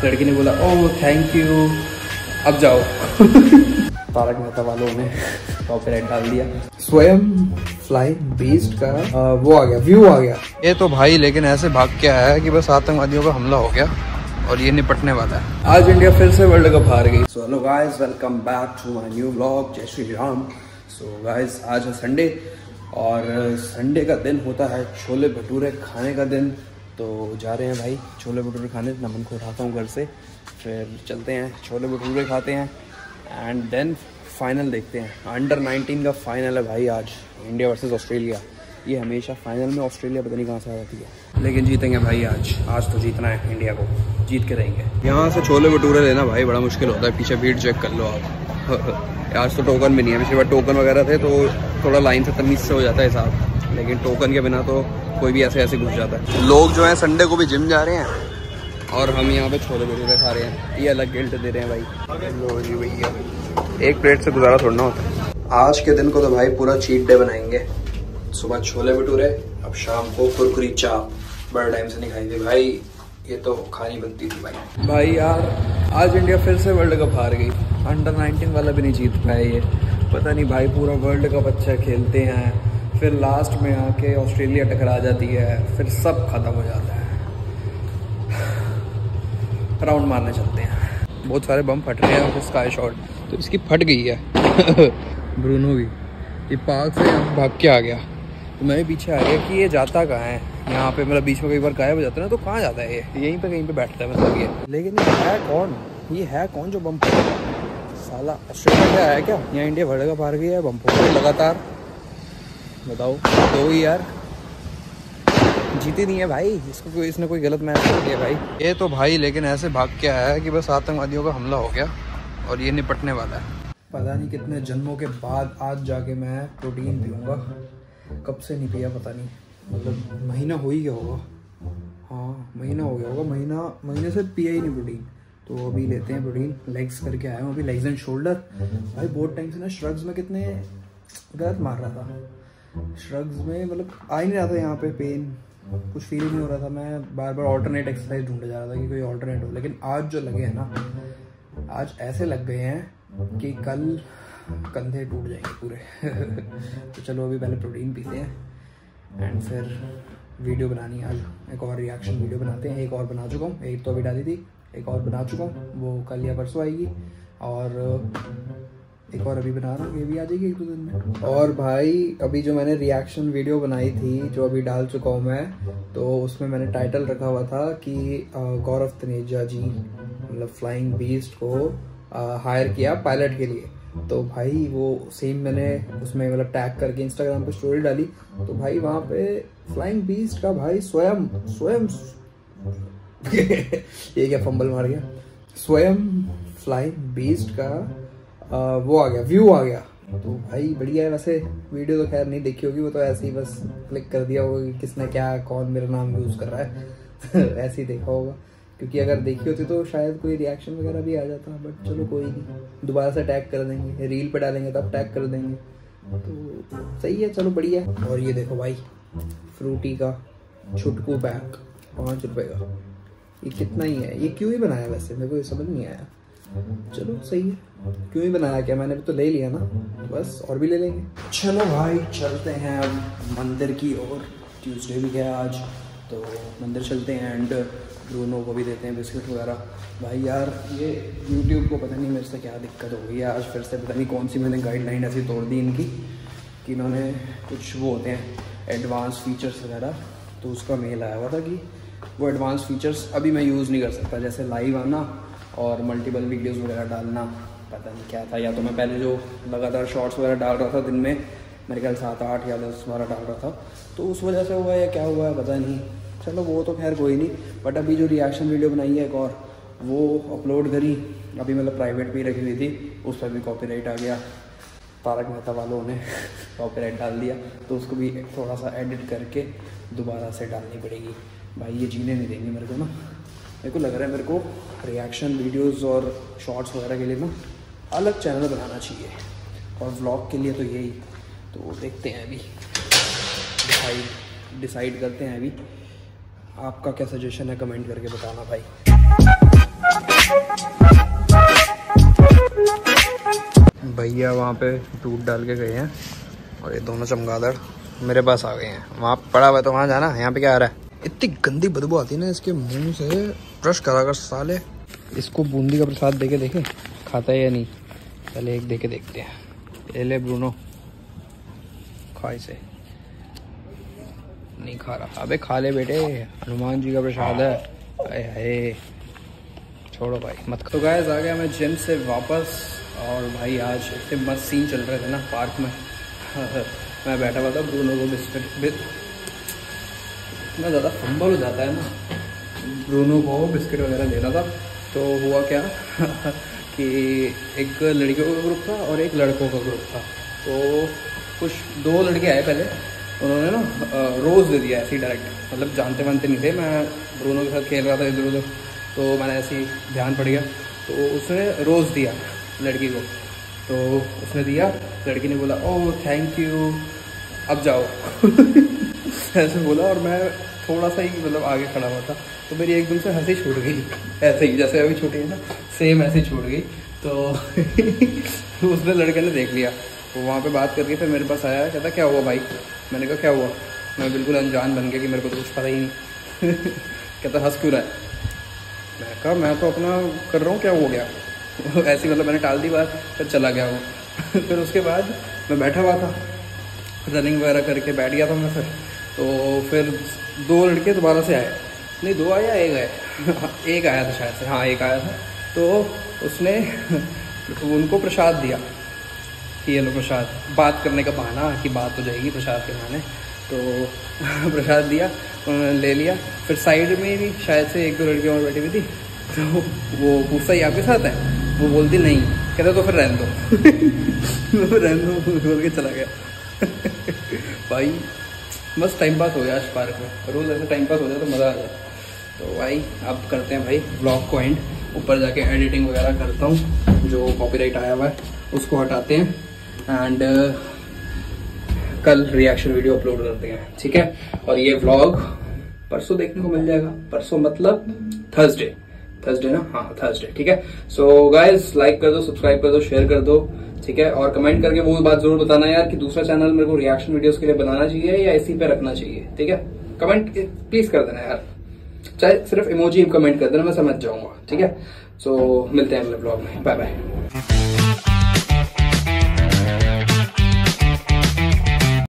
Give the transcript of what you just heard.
लड़की ने बोला ओह थैंक यू अब जाओ। तारक मेहता वालों ने कॉपीराइट डाल दिया। स्वयं फ्लाइंग बीस्ट का वो आ गया, व्यू आ गया। ये तो भाई लेकिन ऐसे भाग के आया है कि बस आतंकवादियों का हमला हो गया और ये निपटने वाला है। आज इंडिया फिर से वर्ल्ड कप हार गई। So hello guys, welcome back to my new vlog. जय श्री राम। सो गाइस, आज है संडे और संडे का दिन होता है छोले भटूरे खाने का दिन। तो जा रहे हैं भाई छोले भटूरे खाने। नमन को उठाता हूँ घर से, फिर चलते हैं छोले भटूरे खाते हैं एंड देन फाइनल देखते हैं। अंडर 19 का फाइनल है भाई आज, इंडिया वर्सेस ऑस्ट्रेलिया। ये हमेशा फाइनल में ऑस्ट्रेलिया पता नहीं कहाँ से आ जाती है, लेकिन जीतेंगे भाई आज तो जीतना है, इंडिया को जीत के रहेंगे। यहाँ से छोले भटूरे लेना भाई बड़ा मुश्किल होता है, पीछे भीड़ चेक कर लो आप। आज तो टोकन भी नहीं है, पिछली बार टोकन वगैरह थे तो थोड़ा लाइन से तमीज़ से हो जाता है हिसाब, लेकिन टोकन के बिना तो कोई भी ऐसे घुस जाता है। लोग जो हैं संडे को भी जिम जा रहे हैं और हम यहाँ पे छोले भटूरे खा रहे हैं। ये अलग गिल्ट दे रहे हैं भाई। लो जी भैया, एक प्लेट से गुजारा थोड़ा ना होता है। आज के दिन को तो भाई पूरा चीट डे बनाएंगे। सुबह छोले भटूरे, अब शाम को कुरकुरी चाप। बड़ा टाइम से नहीं खाई थी भाई, ये तो खानी बनती थी भाई। भाई यार आज इंडिया फिर से वर्ल्ड कप हार गई। अंडर 19 वाला भी नहीं जीत पाए ये, पता नहीं भाई। पूरा वर्ल्ड कप अच्छा खेलते हैं, फिर लास्ट में आके ऑस्ट्रेलिया टकरा जाती है, फिर सब खत्म हो जाता है। राउंड मारने चलते हैं। बहुत सारे बम फट रहे हैं, स्काई शॉट तो इसकी फट गई है। ब्रूनो भी ये पार्क से भाग के आ गया, तो मैं भी पीछे आ गया कि ये जाता कहाँ है। यहाँ पे मतलब बीच में कई बार गायब हो जाता है ना, तो कहाँ जाता है ये? यहीं पे कहीं पे बैठता है मतलब ये। लेकिन ये है कौन? ये है कौन जो बम फोड़? साला ऑस्ट्रेलिया क्या है क्या? यहाँ इंडिया वर्ल्ड कप हार गई है, बम फोड़ लगातार। बताओ तो यार, जीती नहीं है भाई। इसने कोई गलत मैच कर दिया भाई। ये तो भाई लेकिन ऐसे भाग के आया है कि बस आतंकवादियों का हमला हो गया और ये निपटने वाला है। पता नहीं कितने जन्मों के बाद आज जाके मैं प्रोटीन पीऊँगा। कब से नहीं पिया पता नहीं, मतलब महीना हो ही गया होगा। हाँ महीना हो गया होगा, महीने से पिया ही नहीं प्रोटीन। तो अभी लेते हैं प्रोटीन। लेग्स करके आया हूँ अभी, लेग्स एंड शोल्डर। भाई बहुत टाइम से ना श्रग्स में कितने गलत मार रहा था। श्रग्स में मतलब आ ही नहीं रहा था, यहाँ पे पेन कुछ फील नहीं हो रहा था। मैं बार बार ऑल्टरनेट एक्सरसाइज ढूंढे जा रहा था कि कोई ऑल्टरनेट हो, लेकिन आज जो लगे हैं ना, आज ऐसे लग गए हैं कि कल कंधे टूट जाएंगे पूरे। तो चलो अभी पहले प्रोटीन पीते हैं एंड फिर वीडियो बनानी है। आज एक और रिएक्शन वीडियो बनाते हैं। एक और बना चुका हूँ, एक तो अभी डाली थी, एक और बना चुका हूँ, वो कल या परसों आएगी। और एक और अभी बना रहा हूँ, ये भी आ जाएगी 1-2 दिन में। और भाई अभी जो मैंने रिएक्शन वीडियो बनाई थी, जो अभी डाल चुका हूँ मैं, तो उसमें मैंने टाइटल रखा हुआ था कि गौरव तनेजा जी मतलब फ्लाइंग बीस्ट को हायर किया पायलट के लिए। तो भाई वो सेम मैंने उसमें मतलब टैग करके इंस्टाग्राम पे स्टोरी डाली, तो भाई वहाँ पे फ्लाइंग बीस्ट का भाई स्वयं ये क्या फंबल मार गया। स्वयं फ्लाइंग बीस्ट का वो आ गया, व्यू आ गया। तो भाई बढ़िया है। वैसे वीडियो तो खैर नहीं देखी होगी, वो तो ऐसे ही बस क्लिक कर दिया होगा कि किसने क्या कौन मेरा नाम यूज़ कर रहा है। ऐसे ही देखा होगा, क्योंकि अगर देखी होती तो शायद कोई रिएक्शन वगैरह भी आ जाता। बट चलो कोई नहीं, दोबारा से टैग कर देंगे, रील पे डालेंगे तब टैग कर देंगे, तो सही है। चलो बढ़िया है। और ये देखो भाई फ्रूटी का छुटकू पैक 5 रुपए का, ये कितना ही है? ये क्यों ही बनाया वैसे, मेरे को ये समझ नहीं आया। चलो सही है, क्यों ही बनाया क्या, मैंने भी तो ले लिया ना, बस और भी ले लेंगे। चलो भाई चलते हैं अब मंदिर की ओर। ट्यूसडे भी है आज, तो मंदिर चलते हैं एंड ब्रूनो को भी देते हैं बिस्किट वगैरह। भाई यार ये यूट्यूब को पता नहीं मेरे से क्या दिक्कत हो गई है आज, फिर से पता नहीं कौन सी मैंने गाइडलाइन ऐसी तोड़ दी इनकी कि इन्होंने कुछ वो होते हैं एडवांस फीचर्स वगैरह, तो उसका मेल आया हुआ था कि वो एडवांस फीचर्स अभी मैं यूज़ नहीं कर सकता, जैसे लाइव आना और मल्टीपल वीडियोज़ वगैरह डालना। पता नहीं क्या था, या तो मैं पहले जो लगातार शॉर्ट्स वगैरह डाल रहा था दिन में, मेरे ख्याल 7-8 या 10-12 डाल रहा था, तो उस वजह से हुआ या क्या हुआ है पता नहीं। चलो वो तो खैर कोई नहीं, बट अभी जो रिएक्शन वीडियो बनाई है एक और, वो अपलोड करी अभी, मतलब प्राइवेट भी रखी हुई थी, उस पर भी कॉपीराइट आ गया। तारक मेहता वालों ने कॉपीराइट डाल दिया, तो उसको भी थोड़ा सा एडिट करके दोबारा से डालनी पड़ेगी। भाई ये जीने नहीं देंगे मेरे को ना। मेरे को लग रहा है मेरे को रिएक्शन वीडियोज़ और शॉर्ट्स वगैरह के लिए ना अलग चैनल बनाना चाहिए, और व्लॉग के लिए तो यही। तो देखते हैं अभी, डिसाइड करते हैं अभी। आपका क्या सजेशन है कमेंट करके बताना भाई। भैया वहाँ पे दूध डाल के गए हैं और ये दोनों चमगादड़ मेरे पास आ गए हैं। वहाँ पड़ा हुआ तो वहाँ जाना, यहाँ पे क्या आ रहा है? इतनी गंदी बदबू आती है ना इसके मुंह से, ब्रश करा कर साले। इसको बूंदी का प्रसाद देके देखें खाता है या नहीं, पहले एक देके देखते हैं। ये ले ब्रूनो, खा इसे। नहीं खा रहा। अबे खा ले बेटे, हनुमान जी का प्रसाद है। अरे छोड़ो भाई मत। तो गाइस आ गया मैं जिम से वापस और भाई आज इतने मस्त सीन चल रहे थे ना पार्क में। मैं बैठा हुआ था, ब्रूनो को बिस्किट, इतना ज़्यादा फंबल हो जाता है ना, ब्रूनो को बिस्किट वगैरह दे रहा था। तो हुआ क्या कि एक लड़कियों का ग्रुप था और एक लड़कों का ग्रुप था। तो कुछ 2 लड़के आए पहले, उन्होंने ना रोज़ दे दिया ऐसे ही डायरेक्ट, मतलब जानते मानते नहीं थे। मैं ब्रूनो के साथ खेल रहा था इधर उधर, तो मैंने ऐसे ही ध्यान पड़ गया, तो उसने रोज़ दिया लड़की को। तो उसने दिया, लड़की ने बोला ओह थैंक यू, अब जाओ ऐसे बोला। और मैं थोड़ा सा ही मतलब आगे खड़ा हुआ था, तो मेरी एकदम से हंसी छूट गई, ऐसे ही जैसे अभी छूटी है ना, सेम ऐसे ही छूट गई। तो उसने लड़के ने देख लिया, वो वहाँ पे बात करके फिर मेरे पास आया, कहता क्या हुआ भाई? मैंने कहा क्या हुआ? मैं बिल्कुल अनजान बन गया कि मेरे को तो कुछ पता ही नहीं। कहता हंस क्यों रहा है? मैं कहा मैं तो अपना कर रहा हूँ, क्या हो गया? ऐसी मतलब मैंने टाल दी बात, फिर चला गया वो। फिर उसके बाद मैं बैठा हुआ था, रनिंग वगैरह करके बैठ गया था मैं। फिर 2 लड़के दोबारा से आए, नहीं 2 आए या 1 आए? एक आया था शायद से, हाँ 1 आया था। तो उसने उनको प्रसाद दिया कि ये लो प्रसाद, बात करने का बहाना कि बात हो जाएगी प्रसाद के बहाने। तो प्रसाद दिया, उन्होंने ले लिया। फिर साइड में भी शायद से 1-2 लड़कियाँ और बैठी हुई थी, तो वो पूछता ही आपके साथ है? वो बोलती नहीं, कहते तो फिर रहने दो। रहने दो बोल के चला गया। भाई बस टाइम पास हो गया आज पार्क में, रोज़ ऐसे टाइम पास हो जाए तो मज़ा आ जाए। तो भाई अब करते हैं भाई व्लॉग को एंड, ऊपर जाके एडिटिंग वगैरह करता हूँ, जो कॉपीराइट आया हुआ है उसको हटाते हैं एंड कल रिएक्शन वीडियो अपलोड करते हैं, ठीक है? और ये व्लॉग परसों देखने को मिल जाएगा। परसों मतलब थर्सडे ना, हाँ थर्सडे, ठीक है? सो गाइज लाइक कर दो, सब्सक्राइब कर दो, शेयर कर दो, ठीक है? और कमेंट करके वो बात जरूर बताना यार कि दूसरा चैनल मेरे को रिएक्शन वीडियोस के लिए बनाना चाहिए या इसी पे रखना चाहिए, ठीक है? कमेंट प्लीज कर देना यार, चाहे सिर्फ इमोजी कमेंट कर देना, मैं समझ जाऊंगा, ठीक है? सो मिलते हैं अगले ब्लॉग में, बाय बाय।